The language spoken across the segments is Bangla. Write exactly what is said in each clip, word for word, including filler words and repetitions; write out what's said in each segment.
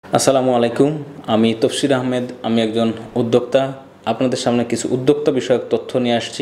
আসসালামু আলাইকুম। আমি তফসির আহমেদ। আমি একজন উদ্যোক্তা। আপনাদের সামনে কিছু উদ্যোক্তা বিষয়ক তথ্য নিয়ে আসছি।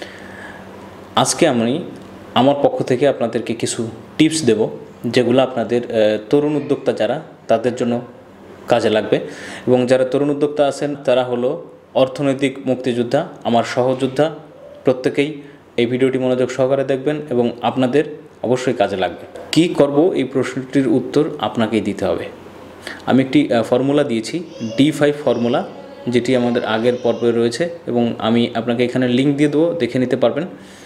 আজকে আমি আমার পক্ষ থেকে আপনাদেরকে কিছু টিপস দেব, যেগুলো আপনাদের তরুণ উদ্যোক্তা যারা, তাদের জন্য কাজে লাগবে। এবং যারা তরুণ উদ্যোক্তা আছেন তারা হলো অর্থনৈতিক মুক্তিযোদ্ধা, আমার সহযোদ্ধা। প্রত্যেকেই এই ভিডিওটি মনোযোগ সহকারে দেখবেন এবং আপনাদের অবশ্যই কাজে লাগবে। কি করব, এই প্রশ্নটির উত্তর আপনাকেই দিতে হবে। আমি একটি ফর্মুলা দিয়েছি, ডি ফাইভ ফর্মুলা, যেটি আমাদের আগের পর্বে রয়েছে এবং আমি আপনাকে এখানে লিঙ্ক দিয়ে দেবো, দেখে নিতে পারবেন।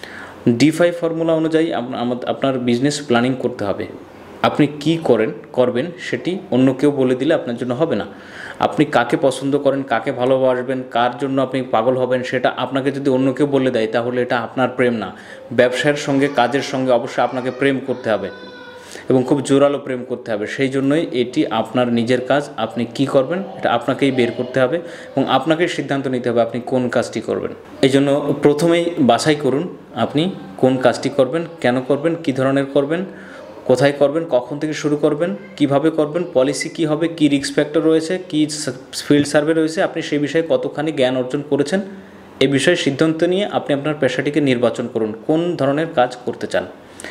ডি ফাইভ ফর্মুলা অনুযায়ী আপনার বিজনেস প্ল্যানিং করতে হবে। আপনি কি করেন করবেন সেটি অন্য কেউ বলে দিলে আপনার জন্য হবে না। আপনি কাকে পছন্দ করেন, কাকে ভালোবাসবেন, কার জন্য আপনি পাগল হবেন, সেটা আপনাকে যদি অন্য কেউ বলে দেয় তাহলে এটা আপনার প্রেম না। ব্যবসার সঙ্গে, কাজের সঙ্গে অবশ্যই আপনাকে প্রেম করতে হবে এবং খুব জোরালো প্রেম করতে হবে। সেই জন্যই এটি আপনার নিজের কাজ। আপনি কি করবেন এটা আপনাকেই বের করতে হবে এবং আপনাকেই সিদ্ধান্ত নিতে হবে আপনি কোন কাজটি করবেন। এই জন্য প্রথমেই বাছাই করুন আপনি কোন কাজটি করবেন, কেন করবেন, কী ধরনের করবেন, কোথায় করবেন, কখন থেকে শুরু করবেন, কিভাবে করবেন, পলিসি কী হবে, কী রিস্ক ফ্যাক্টর রয়েছে, কী ফিল্ড সার্ভে রয়েছে, আপনি সেই বিষয়ে কতখানি জ্ঞান অর্জন করেছেন, এই বিষয়ে সিদ্ধান্ত নিয়ে আপনি আপনার পেশাটিকে নির্বাচন করুন, কোন ধরনের কাজ করতে চান।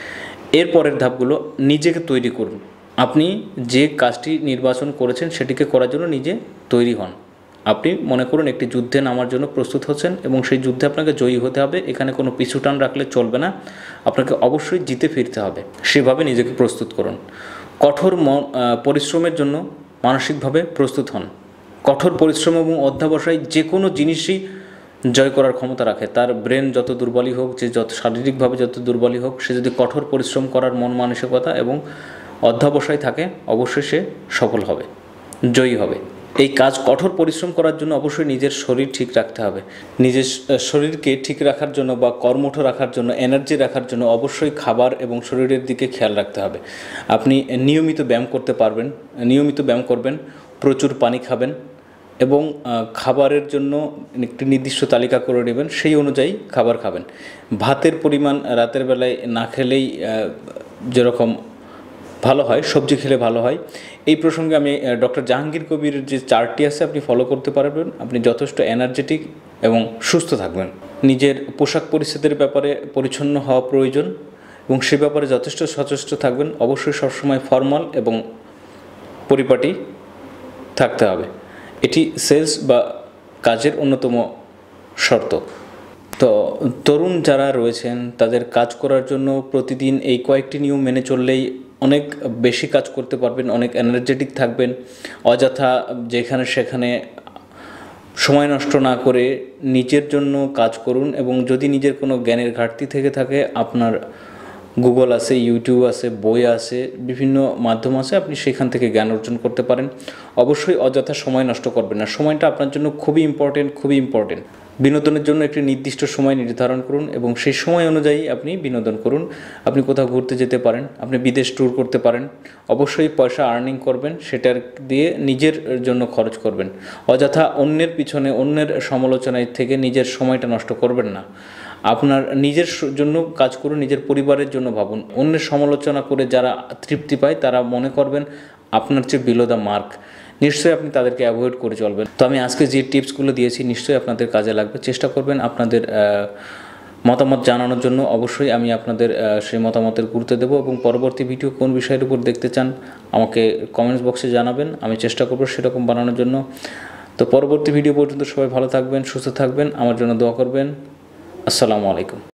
এর পরের ধাপগুলো, নিজেকে তৈরি করুন। আপনি যে কাজটি নির্বাচন করেছেন সেটিকে করার জন্য নিজে তৈরি হন। আপনি মনে করুন একটি যুদ্ধে নামার জন্য প্রস্তুত হচ্ছেন এবং সেই যুদ্ধে আপনাকে জয়ী হতে হবে। এখানে কোনো পিছুটান রাখলে চলবে না, আপনাকে অবশ্যই জিতে ফিরতে হবে। সেভাবে নিজেকে প্রস্তুত করুন। কঠোর পরিশ্রমের জন্য মানসিকভাবে প্রস্তুত হন। কঠোর পরিশ্রম এবং অধ্যবসায় যে কোনো জিনিসই জয় করার ক্ষমতা রাখে। তার ব্রেন যত দুর্বলই হোক, যে যত শারীরিকভাবে যত দুর্বলই হোক, সে যদি কঠোর পরিশ্রম করার মন মানসিকতা এবং অধ্যবসায় থাকে অবশ্যই সে সফল হবে, জয়ী হবে। এই কাজ কঠোর পরিশ্রম করার জন্য অবশ্যই নিজের শরীর ঠিক রাখতে হবে। নিজের শরীরকে ঠিক রাখার জন্য বা কর্মঠ রাখার জন্য, এনার্জি রাখার জন্য অবশ্যই খাবার এবং শরীরের দিকে খেয়াল রাখতে হবে। আপনি নিয়মিত ব্যায়াম করতে পারবেন, নিয়মিত ব্যায়াম করবেন, প্রচুর পানি খাবেন এবং খাবারের জন্য একটি নির্দিষ্ট তালিকা করে নেবেন, সেই অনুযায়ী খাবার খাবেন। ভাতের পরিমাণ রাতের বেলায় না খেলেই যেরকম ভালো হয়, সবজি খেলে ভালো হয়। এই প্রসঙ্গে আমি ডক্টর জাহাঙ্গীর কবির যে চার্টটি আছে আপনি ফলো করতে পারবেন। আপনি যথেষ্ট এনার্জেটিক এবং সুস্থ থাকবেন। নিজের পোশাক পরিচ্ছদের ব্যাপারে পরিচ্ছন্ন হওয়া প্রয়োজন এবং সে ব্যাপারে যথেষ্ট সচেষ্ট থাকবেন। অবশ্যই সবসময় ফর্মাল এবং পরিপাটি থাকতে হবে। এটি সেলস বা কাজের অন্যতম শর্ত। তো তরুণ যারা রয়েছেন তাদের কাজ করার জন্য প্রতিদিন এই কয়েকটি নিয়ম মেনে চললেই অনেক বেশি কাজ করতে পারবেন, অনেক এনার্জেটিক থাকবেন। অযথা যেখানে সেখানে সময় নষ্ট না করে নিজের জন্য কাজ করুন এবং যদি নিজের কোনো জ্ঞানের ঘাটতি থেকে থাকে, আপনার গুগল আছে, ইউটিউব আছে, বই আছে, বিভিন্ন মাধ্যম আছে, আপনি সেখান থেকে জ্ঞান অর্জন করতে পারেন। অবশ্যই অযথা সময় নষ্ট করবেন না। সময়টা আপনার জন্য খুবই ইম্পর্টেন্ট, খুবই ইম্পর্টেন্ট। বিনোদনের জন্য একটি নির্দিষ্ট সময় নির্ধারণ করুন এবং সেই সময় অনুযায়ী আপনি বিনোদন করুন। আপনি কোথাও ঘুরতে যেতে পারেন, আপনি বিদেশ ট্যুর করতে পারেন। অবশ্যই পয়সা আর্নিং করবেন, সেটার দিয়ে নিজের জন্য খরচ করবেন। অযথা অন্যের পিছনে, অন্যের সমালোচনায় থেকে নিজের সময়টা নষ্ট করবেন না। আপনার নিজের জন্য কাজ করুন, নিজের পরিবারের জন্য ভাবুন। অন্যের সমালোচনা করে যারা তৃপ্তি পায় তারা মনে করবেন আপনার চেয়ে বিলো দ্য মার্ক। নিশ্চয়ই আপনি তাদেরকে অ্যাভয়েড করে চলবেন। তো আমি আজকে যে টিপসগুলো দিয়েছি নিশ্চয়ই আপনাদের কাজে লাগবে। চেষ্টা করবেন আপনাদের মতামত জানানোর জন্য। অবশ্যই আমি আপনাদের সেই মতামতের গুরুত্ব দেব এবং পরবর্তী ভিডিও কোন বিষয়ের উপর দেখতে চান আমাকে কমেন্টস বক্সে জানাবেন। আমি চেষ্টা করব সেরকম বানানোর জন্য। তো পরবর্তী ভিডিও পর্যন্ত সবাই ভালো থাকবেন, সুস্থ থাকবেন, আমার জন্য দোয়া করবেন। আসসালামু আলাইকুম।